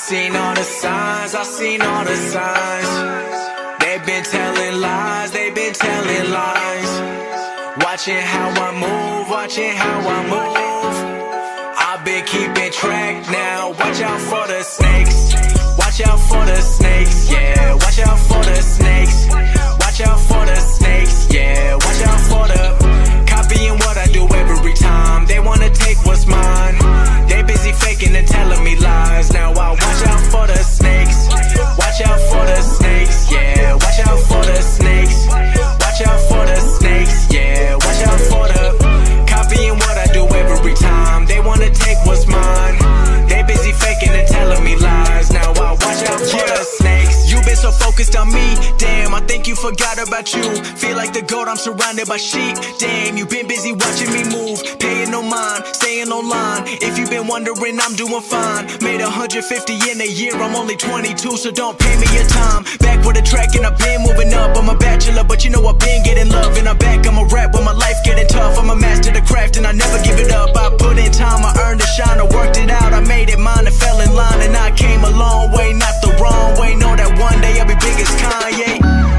seen all the signs, I seen all the signs. They've been telling lies, they've been telling lies. Watching how I move, watching how I move. I've been keeping track now. Watch out for the snakes, watch out for the snakes, yeah. Watch out for the snakes, watch out for the snakes, yeah. Watch out for the copying what I do every time. They wanna take what's mine. They busy faking and telling me lies. Now I watch out for the snakes, watch out for the snakes, yeah. Watch out for the snakes, watch out for the snakes, yeah. Watch out for the copying what I do every time. They wanna take what's mine. They busy faking and telling me lies. Now I watch out for the snakes. You been so focused on me, damn, I think you forgot about you. Feel like the goat, I'm surrounded by sheep. Damn, you been busy watching me move, paying no mind, staying online. If you've been wondering, I'm doing fine. Made 150 in a year, I'm only 22, so don't pay me your time. Back with a track and I've been moving up. I'm a bachelor, but you know I've been getting love. And I'm back, I'm a rap when my life getting tough. I'm a master of the craft and I never give it up. I put in time, I earned a shine, I worked it out. I made it mine and fell in line, and I came a long way, not the wrong way. Know that one day I'll be big as Kanye.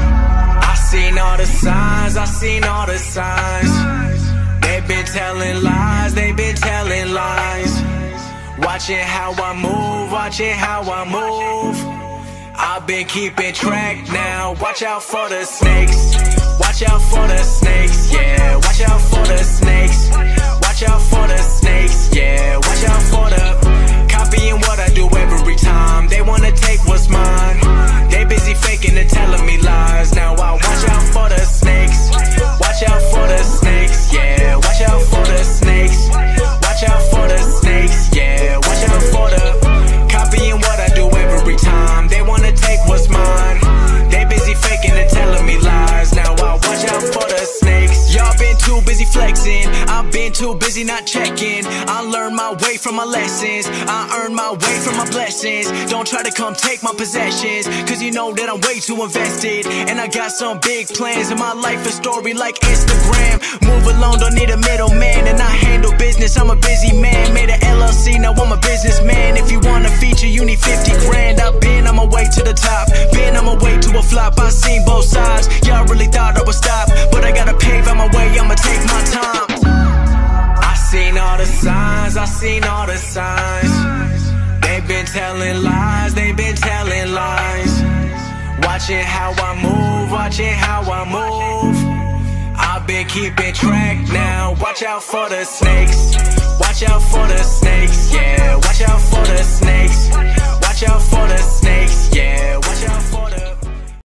I seen all the signs, I seen all the signs. They've been telling lies, they've been telling lies. Watching how I move, watching how I move. I've been keeping track now. Watch out for the snakes, watch out for the snakes, yeah. Watch out for the snakes, watch out for the snakes, yeah. Watch out for the copying what I do every time. They wanna take what's mine. They busy faking and telling me lies. Now I watch out for the snakes, watch out for the snakes, yeah. Watch out for the snakes, watch out for the snakes, yeah. Watch out for the copying what I do every time. They wanna take what's mine. They busy faking and telling me lies. Now I watch out for the snakes. Y'all been too busy flexing, I've been too busy not checking. I learned my way from my lessons, I earned my way from my blessings. Don't try to come take my possessions, cause you know that I'm way too invested. And I got some big plans in my life, a story like Instagram. Move alone, don't need a middleman, and I handle business, I'm a busy man. Made an LLC, now I'm a businessman. If you want a feature, you need 50 grand. I've been on my way to the top, been on my way to a flop. I seen both sides, y'all really thought I would stop, but I gotta pave out my way, I'ma take my time. I seen all the signs, I seen all the signs. They've been telling lies, they've been telling lies. Watching how I move, watching how I move. I've been keeping track now. Watch out for the snakes, watch out for the snakes, yeah. Watch